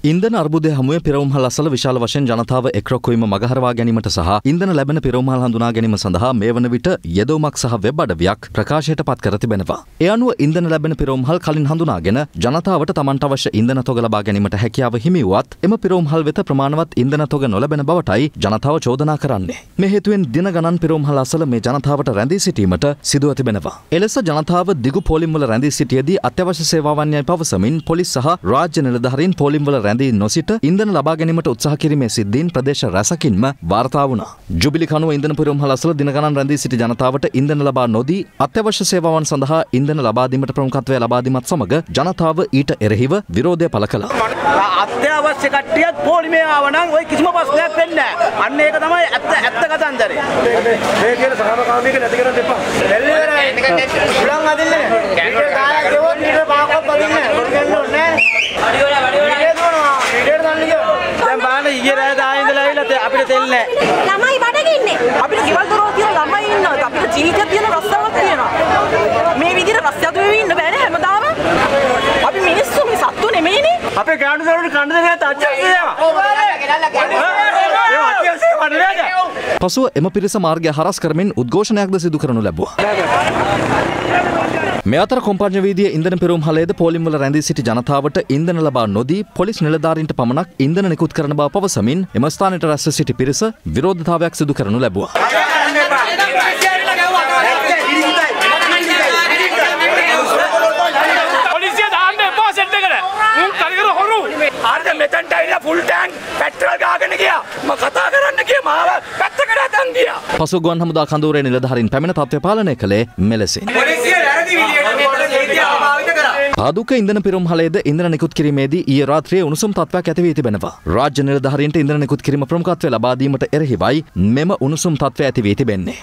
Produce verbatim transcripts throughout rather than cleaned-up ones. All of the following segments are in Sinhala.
ඉන්ධන අර්බුදය හමුවේ පිරවුම්හල් අසල විශාල වශයෙන් ජනතාව එක්රොක් වීම මගහරවා ගැනීමට සහ ඉන්ධන ලැබෙන පිරවුම්හල් හඳුනා ගැනීම සඳහා මේ වන විට යෙදවුමක් සහ වෙබ් අඩවියක් ප්‍රකාශයට පත් කර තිබෙනවා. ඒ අනුව ඉන්ධන ලැබෙන පිරවුම්හල් කලින් හඳුනාගෙන ජනතාවට තමන්ට අවශ්‍ය ඉන්ධන තොග ලබා ගැනීමට හැකියාව හිමි වුවත් එම පිරවුම්හල් වෙත ප්‍රමාණවත් ඉන්ධන තොග නොලැබෙන බවටයි ජනතාව චෝදනා කරන්නේ. මේ හේතුවෙන් දින ගණන් පිරවුම්හල් අසල මේ ජනතාවට රැඳී සිටීමට සිදුව තිබෙනවා. එලෙස ජනතාව දිගු පෝලිම්වල රැඳී සිටියේදී අත්‍යවශ්‍ය සේවාවන් යයි පවසමින් පොලිස් සහ රාජ්‍ය නිලධාරීන් පෝලිම්වල රැඳී නොසිට ඉන්ධන ලබා ගැනීමට උත්සාහ කිරීමේ සිද්ධීන් ප්‍රදේශ රැසකින්ම වාර්තා වුණා. ජුබිලි කනුව ඉන්ධන පිරවුම්හල අසල දින ගණන් රැඳී සිටි ජනතාවට ඉන්ධන ලබා නොදී අත්‍යවශ්‍ය සේවාවන් සඳහා ඉන්ධන ලබා දීමට ප්‍රමුඛත්වය ලබා දීමත් සමග ජනතාව ඊට එරෙහිව විරෝධය පළ කළා. අත්‍යවශ්‍ය කට්ටියත් පොලිමේ ආව නම් ඔය කිසිම ප්‍රශ්නයක් වෙන්නේ නැහැ. අන්න ඒක තමයි ඇත්ත ඇත්ත කතන්දරේ. මේ කියන සහනකාමීක නැති කරන්න එපා. උලන් අදින්නේ. කැන්ඩල් කාලා ගෙවොත් ඊට පාකොත් අදින්නේ. මොකද ඕනේ නැහැ. වඩි වල වඩි වල ඊට දන්නේ කිව්වා. දැන් බලන්න ඊයේ රෑ දාන ඉඳලා ඇවිල්ලා අපිට තෙල් නැහැ. ළමයි බඩගින්නේ. අපිට කිවල් දරෝ තියෙන ළමයි ඉන්නවා. අපිට ජීවිතය තියෙන රස්සාවක් තියෙනවා. මේ විදිහට රස්සාව දෙවි ඉන්න බෑනේ හැමදාම. අපි මිනිස්සු මේ සත්තු නෙමෙයිනේ. අපේ ගානු දරුවන්ට කන්න දෙන්නේ නැත්නම් අච්චා කියනවා. පසුව එම පිරිස මාර්ගය හරස් කරමින් උද්ඝෝෂණයක්ද සිදු කරනු ලැබුවා. මේ අතර කොම්පඤ්ඤ වීදියේ ඉන්ධන පිරවුම්හලේද පෝලිම්වල රැඳී සිටි ජනතාවට ඉන්ධන ලබා නොදී පොලිස් නිලධාරීන්ට පමණක් ඉන්ධන නිකුත් කරන බව පවසමින් එම ස්ථානයට රැස්ව සිටි පිරිස විරෝධතාවයක් සිදු කරනු ලැබුවා. මෙතනට ඇවිල්ලා ෆුල් ටැංක් පෙට්‍රල් ගාගෙන ගියා. මම කතා කරන්න ගියා මාව පැත්තකට අතන් ගියා. පසු ගුවන් හමුදා කඳවුරේ නිලධාරීන් පැමිණ තත්ත්වය පාලනය කළේ මෙලෙසින්. පොලිසිය වැරදි විදියට ප්‍රභාවිත කරා. ආදුක ඉන්ධන පිරවුම්හලේද ඉන්ධන නිකුත් කිරීමේදී ඊයේ රාත්‍රියේ උණුසුම් තත්ත්වයක් ඇති වී තිබෙනවා. රාජ්‍ය නිලධාරීන්ට ඉන්ධන නිකුත් කිරීම ප්‍රමුඛත්වය ලබා දීමට එරෙහිවයි මෙම උණුසුම් තත්ත්වය ඇති වී තිබෙන්නේ.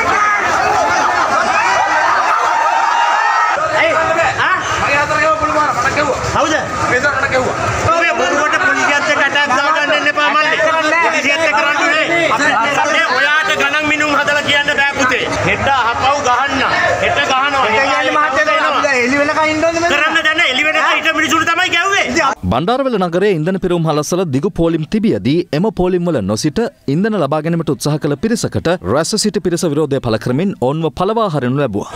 හවුද? මෙතනට ගෙව්වා. ඔය බොරුවට පොලිසියත් එක්ක අටැක් දාගන්න එන්න එපා මල්ලි. පොලිසියත් එක්ක කරන්නේ නේ. ඔයාට ගණන් මිනුම් හදලා කියන්න බෑ පුතේ. හෙට අහපව් ගහන්න. හෙට ගහනවා. හෙට යන්නේ මහත්තයා දෙනවා. එලි වෙනකන් ඉන්න ඕනේ මම. කරන්න දැන එලි වෙනකන් ඊට මිනිසුන්ට තමයි ගැව්වේ. බණ්ඩාරවැල නගරයේ ඉන්ධන පිරවුම්හල අසල දිගු පෝලිම් තිබියදී එම පෝලිම්වල නොසිට ඉන්ධන ලබා ගැනීමට උත්සාහ කළ පිරිසකට රැස්ව සිටි පිරිස විරෝධය පළ කරමින් ඔවුන්ව පළවා හරිනු ලැබුවා.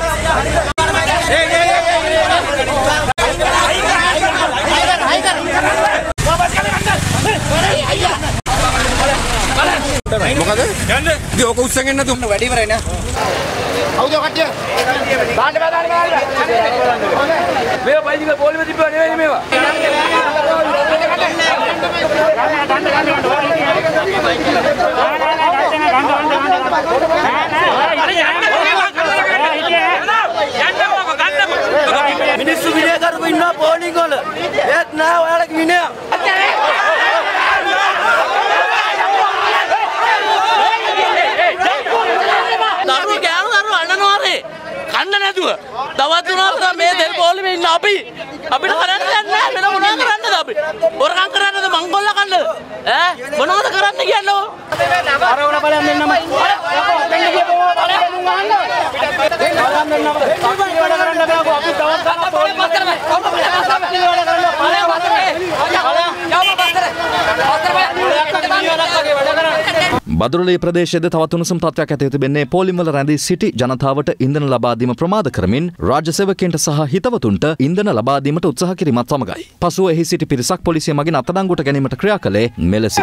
මොකද? යන්න. ඉතින් ඕක උස්සගෙන නැතු. වැඩි ඉවරයි නේ. හවුද කට්ටිය? දාන්න බෑ දාන්න බෑ. මේවා පයිසික පොලිමේ තිබ්බා නෙවෙයි මේවා. මිනිස්සු විනය කරපු ඉන්නවා පොලිං වල. ඒත් නෑ ඔයාලගේ විනය. කන්න නැතුව තවත් උනාට මේ දෙල් පොලිමේ ඉන්න අපි අපිට කරන්න දෙයක් නැහැ වෙන මොනවා කරන්නද අපි හොරකම් කරන්නද මංගොල්ල කන්නද ඈ මොනවද කරන්න කියන්නේ අරවල බලන්න දෙන්නම දෙන්න කියපුවා බලන්න වහන්න බලන්න දෙන්නම වැඩ කරන්න බෑකෝ අපි තවත් ගන්න පොලිමේ කරන්නේ කොහොමද වැඩ කරන්න බලය බදුරලේ ප්‍රදේශයේද තවත් උණුසුම් තත්ත්වයක් ඇති තිබෙන්නේ පෝලිම්වල රැඳී සිටි ජනතාවට ඉන්ධන ලබා දීම ප්‍රමාද කරමින් රාජ්‍ය සේවකයන්ට සහ හිතවතුන්ට ඉන්ධන ලබා දීමට උත්සාහ කිරීමත් සමගයි. පසුව එහි සිටි පිරිසක් පොලිසිය මගින් අත්අඩංගුවට ගැනීමට ක්‍රියා කළේ මෙලෙස.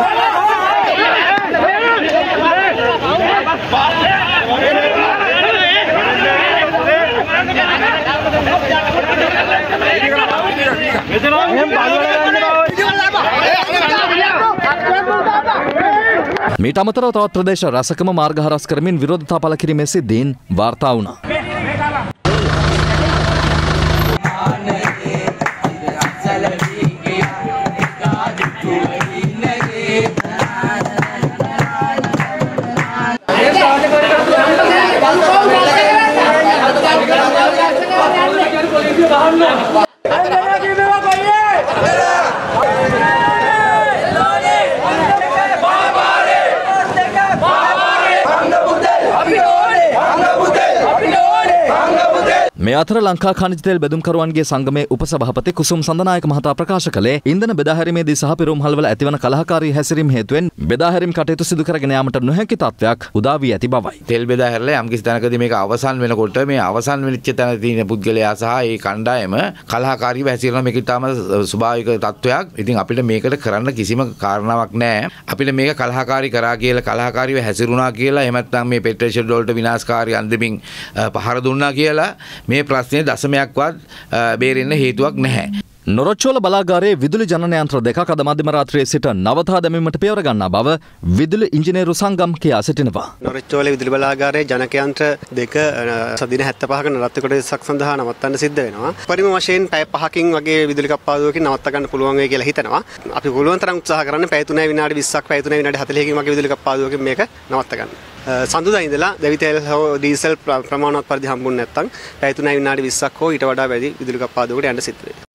මීට අමතරව තවත් ප්‍රදේශ රැසකම මාර්ග හරස් කරමින් විරෝධතා පළ කිරීමේ සිද්ධීන් වාර්තා වුණා. Happy මේ අතර ලංකා ඛනිජ තෙල් බෙදුම්කරුවන්ගේ සංගමේ උපසභාපති කුසුම් සඳනායක මහතා ප්‍රකාශ කළේ ඉන්ධන බෙදාහැරීමේදී සහ පිරුම්හල්වල ඇතිවන කලහකාරී හැසිරීම් හේතුවෙන් බෙදාහැරීම් කටයුතු සිදු කරගෙන යාමට නොහැකි තත්ත්වයක් උදා වී ඇති බවයි. තෙල් බෙදාහැරලා යම්කිසි තැනකදී මේක අවසන් වෙනකොට මේ අවසන් වෙච්ච තැන තියෙන පුද්ගලයා සහ ඒ කණ්ඩායම කලහකාරීව හැසිරෙනවා. මේක ඉතාම ස්වභාවික තත්ත්වයක්. ඉතින් අපිට මේකට කරන්න කිසිම කාරණාවක් නැහැ. අපිට මේක කලහකාරී කරා කියලා කලහකාරීව හැසිරුණා කියලා එහෙම නැත්නම් මේ පෙට්‍රල් ෂෙඩ් වලට විනාශකාරී අන්දමින් පහර දුන්නා කියලා මේ ප්‍රශ්නේ දශමයක්වත් බේරෙන්න හේතුවක් නැහැ. නොරොච්චෝල බලාගාරයේ විදුලි ජනන යන්ත්‍ර දෙකක් අද මධ්‍යම රාත්‍රියේ සිට නවතා දැමීමට පියවර ගන්නා බව විදුලි ඉංජිනේරු සංගම් කියා සිටිනවා. නොරොච්චෝල විදුලි බලාගාරයේ ජනක යන්ත්‍ර දෙක සදින හැත්තෑපහක නරත්ත කොටසක් සඳහා නවත්තන්න සිද්ධ වෙනවා. පරිම වශයෙන් පැය පහකින් වගේ විදුලි කප්පාදුවකින් නවත්ත ගන්න පුළුවන් වෙයි කියලා හිතනවා. අපි පුළුවන් තරම් උත්සාහ කරන්නේ පැය තුනයි විනාඩි විස්සක් පැය තුනයි විනාඩි හතළිහකින් වගේ විදුලි කප්පාදුවකින් මේක නවත්ත ගන්න. සඳුදා ඉඳලා දැවි තෙල් හෝ ඩීසල් ප්‍රමාණවත් පරිදි හම්බුනේ නැත්නම් පැය තුනයි විනාඩි විස්සක් හෝ ඊට වඩා වැඩි විදුලි කප්පාදුවකට යන්න සිද්ධ වෙනවා.